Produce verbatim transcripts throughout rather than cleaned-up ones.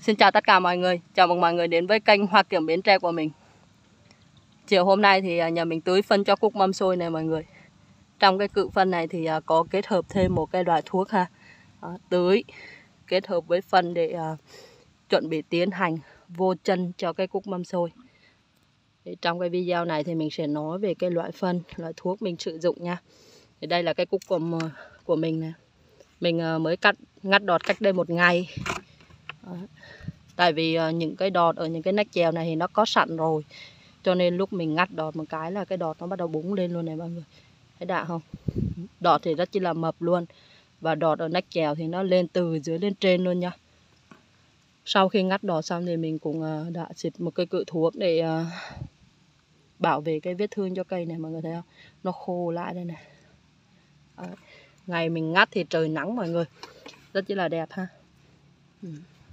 Xin chào tất cả mọi người, chào mừng mọi người đến với kênh Hoa Kiểng Bến Tre của mình. Chiều hôm nay thì nhà mình tưới phân cho cúc mâm xôi này mọi người. Trong cái cự phân này thì có kết hợp thêm một cái loại thuốc ha. Đó, tưới kết hợp với phân để uh, chuẩn bị tiến hành vô chân cho cái cúc mâm xôi. Thì trong cái video này thì mình sẽ nói về cái loại phân, loại thuốc mình sử dụng nha. Thì đây là cái cúc của, của mình nè. Mình uh, mới cắt ngắt đọt cách đây một ngày. Đó. Tại vì uh, những cái đọt ở những cái nách chèo này thì nó có sẵn rồi, cho nên lúc mình ngắt đọt một cái là cái đọt nó bắt đầu búng lên luôn này mọi người. Thấy đã không? Đọt thì rất chi là mập luôn. Và đọt ở nách chèo thì nó lên từ dưới lên trên luôn nha. Sau khi ngắt đọt xong thì mình cũng uh, đã xịt một cái cự thuốc để uh, bảo vệ cái vết thương cho cây này, mọi người thấy không? Nó khô lại đây này. Đấy. Ngày mình ngắt thì trời nắng mọi người, rất chi là đẹp ha. Ừ.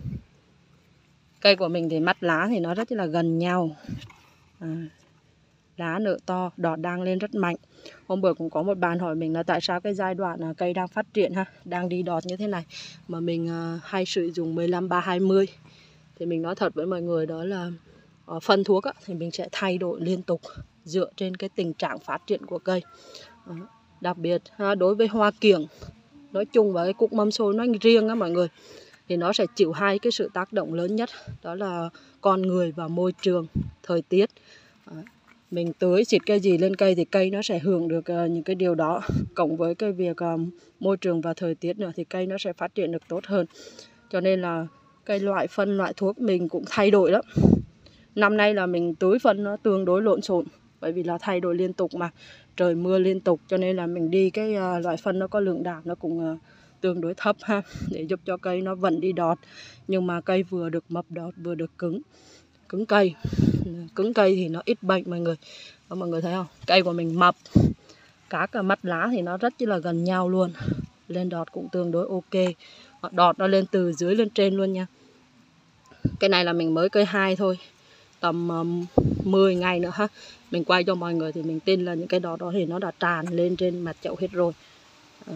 Cây của mình thì mắt lá thì nó rất là gần nhau. À, lá nở to, đọt đang lên rất mạnh. Hôm bữa cũng có một bạn hỏi mình là tại sao cái giai đoạn cây đang phát triển ha, đang đi đọt như thế này mà mình uh, hay sử dụng mười lăm ba hai mươi. Thì mình nói thật với mọi người đó là uh, phân thuốc á, thì mình sẽ thay đổi liên tục dựa trên cái tình trạng phát triển của cây. Uh, đặc biệt uh, đối với hoa kiểng nói chung và cái cúc mâm xôi nói riêng á mọi người, thì nó sẽ chịu hai cái sự tác động lớn nhất, đó là con người và môi trường, thời tiết. Mình tưới xịt cái gì lên cây thì cây nó sẽ hưởng được những cái điều đó, cộng với cái việc môi trường và thời tiết nữa thì cây nó sẽ phát triển được tốt hơn. Cho nên là cái loại phân, loại thuốc mình cũng thay đổi lắm. Năm nay là mình tưới phân nó tương đối lộn xộn, bởi vì là thay đổi liên tục mà trời mưa liên tục, cho nên là mình đi cái loại phân nó có lượng đạm nó cũng tương đối thấp ha, để giúp cho cây nó vẫn đi đọt, nhưng mà cây vừa được mập đọt vừa được cứng cứng cây. Cứng cây thì nó ít bệnh mọi người. Đó, mọi người thấy không? Cây của mình mập, các mắt lá thì nó rất là gần nhau luôn, lên đọt cũng tương đối ok. Đọt nó lên từ dưới lên trên luôn nha. Cái này là mình mới cây hai thôi, tầm um, mười ngày nữa ha, mình quay cho mọi người thì mình tin là những cái đọt đó thì nó đã tràn lên trên mặt chậu hết rồi. Đó.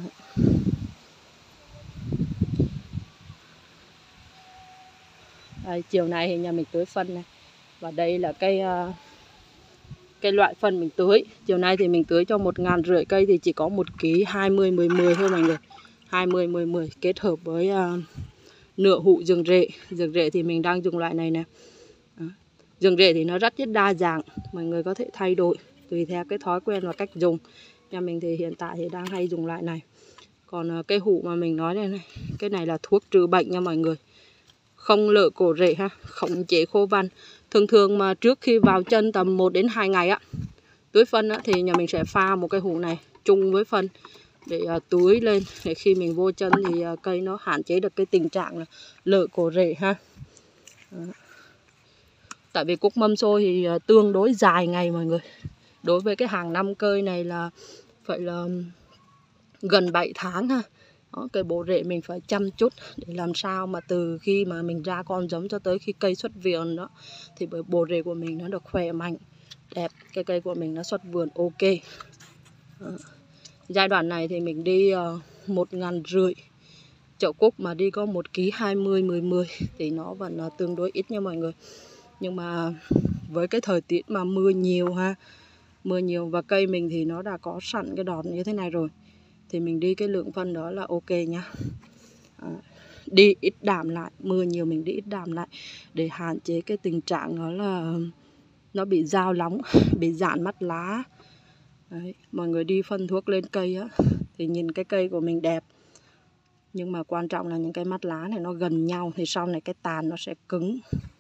Đây, chiều nay thì nhà mình tưới phân này, và đây là cái uh, cái loại phân mình tưới. Chiều nay thì mình tưới cho một ngàn rưỡi cây thì chỉ có một ký hai mươi mười mười thôi mọi người, hai mươi mười mười kết hợp với uh, nửa hũ rừng rễ. Rừng rễ thì mình đang dùng loại này nè. Đó. Rừng rễ thì nó rất rất đa dạng, mọi người có thể thay đổi tùy theo cái thói quen và cách dùng. Nhà mình thì hiện tại thì đang hay dùng loại này. Còn uh, cái hũ mà mình nói đây này, cái này là thuốc trừ bệnh nha mọi người, không lở cổ rễ ha, khống chế khô vằn. Thường thường mà trước khi vào chân tầm một đến hai ngày á, tưới phân á, thì nhà mình sẽ pha một cái hũ này chung với phân để uh, tưới lên, để khi mình vô chân thì uh, cây nó hạn chế được cái tình trạng là lở cổ rễ ha. Đó. Tại vì cúc mâm xôi thì uh, tương đối dài ngày mọi người. Đối với cái hàng năm cây này là phải là gần bảy tháng ha. Đó, cái bộ rễ mình phải chăm chút để làm sao mà từ khi mà mình ra con giống cho tới khi cây xuất vườn đó thì bộ rễ của mình nó được khỏe mạnh, đẹp, cái cây của mình nó xuất vườn ok. Đó. Giai đoạn này thì mình đi uh, một ngàn rưỡi chậu cúc mà đi có một ký hai mươi mười mười thì nó vẫn uh, tương đối ít nha mọi người. Nhưng mà với cái thời tiết mà mưa nhiều ha, mưa nhiều và cây mình thì nó đã có sẵn cái đọt như thế này rồi, thì mình đi cái lượng phân đó là ok nha. À, đi ít đạm lại, mưa nhiều mình đi ít đạm lại để hạn chế cái tình trạng đó là nó bị dao lóng, bị dạn mắt lá. Đấy, mọi người đi phân thuốc lên cây á thì nhìn cái cây của mình đẹp, nhưng mà quan trọng là những cái mắt lá này nó gần nhau thì sau này cái tàn nó sẽ cứng.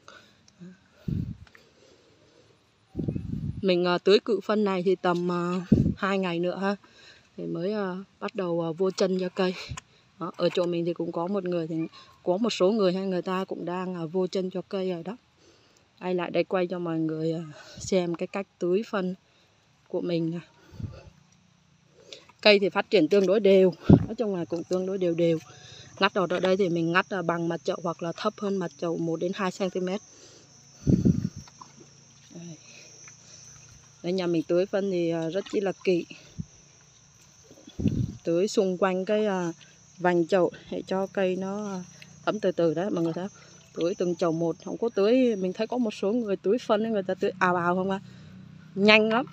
Mình uh, tưới cự phân này thì tầm uh, hai ngày nữa ha, thì mới uh, bắt đầu uh, vô chân cho cây. Đó, ở chỗ mình thì cũng có một người, thì có một số người hay người ta cũng đang uh, vô chân cho cây rồi đó. Ai lại đây quay cho mọi người uh, xem cái cách tưới phân của mình. Cây thì phát triển tương đối đều, nói chung là cũng tương đối đều đều. Ngắt đọt ở đây thì mình ngắt uh, bằng mặt chậu hoặc là thấp hơn mặt chậu một đến hai xăng ti mét. Đây, nhà mình tưới phân thì uh, rất chỉ là kỹ, tưới xung quanh cái uh, vành chậu để cho cây nó thấm từ từ đấy mọi người thấy không? Tưới từng chậu một, không có tưới. Mình thấy có một số người tưới phân người ta tưới ào ào không à, nhanh lắm.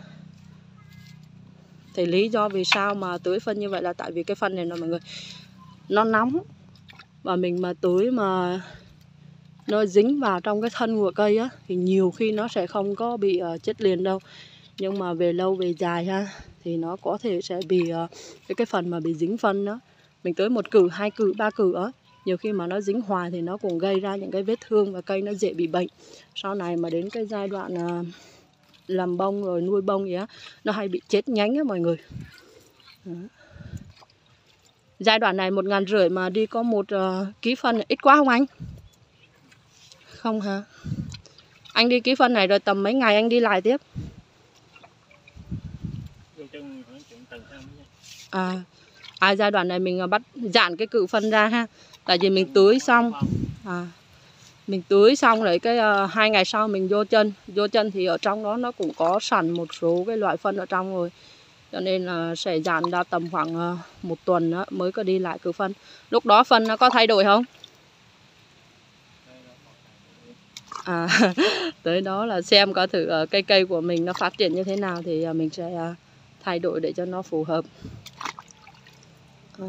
Thì lý do vì sao mà tưới phân như vậy là tại vì cái phân này là mọi người nó nóng, và mình mà tưới mà nó dính vào trong cái thân của cây á thì nhiều khi nó sẽ không có bị uh, chết liền đâu, nhưng mà về lâu về dài ha thì nó có thể sẽ bị uh, cái cái phần mà bị dính phân đó, mình tưới một cử, hai cử, ba cử á, nhiều khi mà nó dính hoài thì nó cũng gây ra những cái vết thương và cây nó dễ bị bệnh. Sau này mà đến cái giai đoạn uh, làm bông rồi nuôi bông gì á, nó hay bị chết nhánh á mọi người. Đó. Giai đoạn này một ngàn rưỡi mà đi có một uh, ký phân ít quá không anh? Không hả? Anh đi ký phân này rồi tầm mấy ngày anh đi lại tiếp? À, à giai đoạn này mình bắt dạn cái cự phân ra ha, tại vì mình tưới xong, à, mình tưới xong rồi cái uh, hai ngày sau mình vô chân, vô chân thì ở trong đó nó cũng có sẵn một số cái loại phân ở trong rồi, cho nên là sẽ dàn ra tầm khoảng uh, một tuần đó, mới có đi lại cự phân. Lúc đó phân nó có thay đổi không? À, tới đó là xem có thử uh, cây cây của mình nó phát triển như thế nào thì uh, mình sẽ uh, thay đổi để cho nó phù hợp. Đó.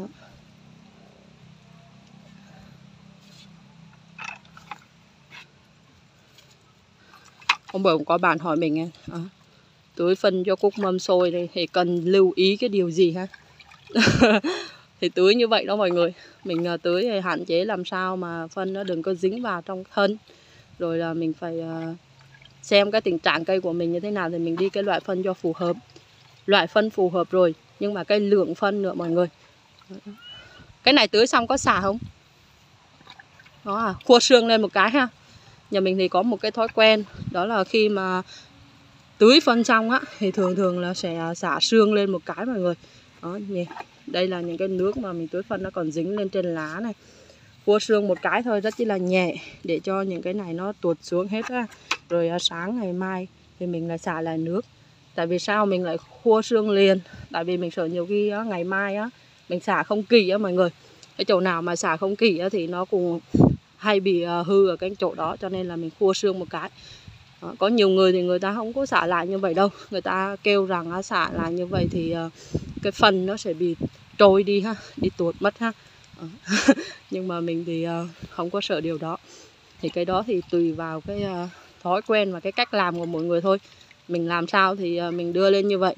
Hôm bữa cũng có bạn hỏi mình à, tưới phân cho cúc mâm xôi này thì cần lưu ý cái điều gì ha? Thì tưới như vậy đó mọi người, mình uh, tưới thì hạn chế làm sao mà phân nó đừng có dính vào trong thân, rồi là mình phải uh, xem cái tình trạng cây của mình như thế nào thì mình đi cái loại phân cho phù hợp. Loại phân phù hợp rồi, nhưng mà cái lượng phân nữa mọi người. Cái này tưới xong có xả không? Đó à, khua xương lên một cái ha. Nhà mình thì có một cái thói quen, đó là khi mà tưới phân xong á thì thường thường là sẽ xả xương lên một cái mọi người. Đó, nhỉ. Đây là những cái nước mà mình tưới phân nó còn dính lên trên lá này. Khua xương một cái thôi, rất chỉ là nhẹ để cho những cái này nó tuột xuống hết á. Rồi sáng ngày mai thì mình lại xả lại nước. Tại vì sao mình lại khua xương liền? Tại vì mình sợ nhiều khi á, ngày mai á mình xả không kỹ á mọi người. Cái chỗ nào mà xả không kỹ á thì nó cũng hay bị hư ở cái chỗ đó, cho nên là mình khua xương một cái. Đó, có nhiều người thì người ta không có xả lại như vậy đâu, người ta kêu rằng xả lại như vậy thì cái phần nó sẽ bị trôi đi ha, đi tuột mất ha. Nhưng mà mình thì không có sợ điều đó. Thì cái đó thì tùy vào cái thói quen và cái cách làm của mỗi người thôi. Mình làm sao thì mình đưa lên như vậy.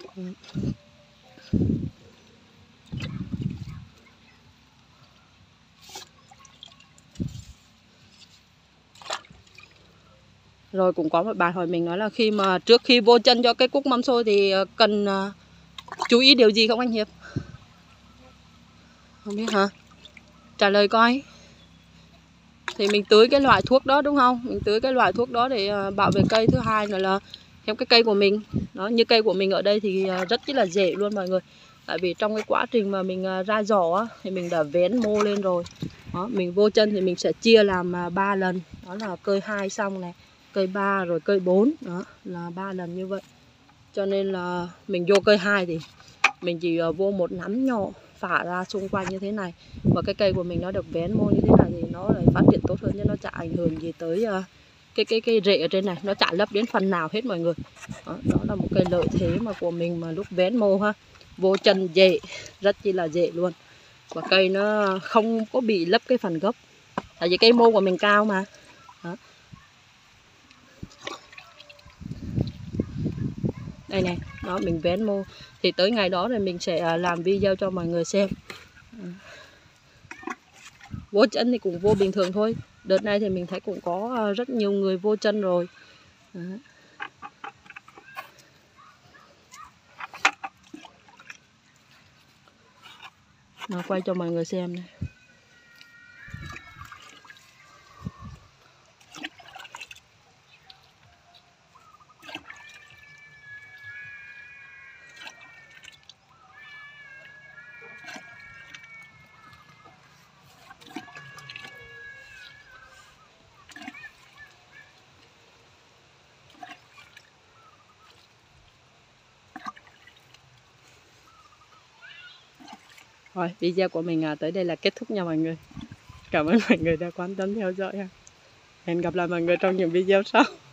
Rồi cũng có một bạn hỏi mình nói là khi mà trước khi vô chân cho cái cúc mâm xôi thì cần uh, chú ý điều gì không anh Hiệp? Không biết hả? Trả lời coi. Thì mình tưới cái loại thuốc đó đúng không? Mình tưới cái loại thuốc đó để uh, bảo vệ cây. Thứ hai nữa là theo cái cây của mình. Đó, như cây của mình ở đây thì uh, rất là dễ luôn mọi người. Tại vì trong cái quá trình mà mình uh, ra giỏ á, thì mình đã vén mô lên rồi. Đó, mình vô chân thì mình sẽ chia làm ba uh, lần. Đó là cơi hai xong này, cây ba rồi cây bốn, đó là ba lần như vậy. Cho nên là mình vô cây hai thì mình chỉ uh, vô một nắm nhỏ phả ra xung quanh như thế này, và cái cây của mình nó được vén mô như thế này thì nó lại phát triển tốt hơn, chứ nó chả ảnh hưởng gì tới uh, cái cái cái rễ ở trên này, nó chả lấp đến phần nào hết mọi người. Đó, đó là một cái lợi thế mà của mình mà lúc vén mô ha, vô chân dễ, rất chi là dễ luôn, và cây nó không có bị lấp cái phần gốc, tại vì cây mô của mình cao mà. Đó. Đây này, đó mình vén mô thì tới ngày đó rồi mình sẽ làm video cho mọi người xem. Vô chân thì cũng vô bình thường thôi. Đợt này thì mình thấy cũng có rất nhiều người vô chân rồi. Đó. Nó quay cho mọi người xem này. Rồi, video của mình tới đây là kết thúc nha mọi người. Cảm ơn mọi người đã quan tâm theo dõi. Hẹn gặp lại mọi người trong những video sau.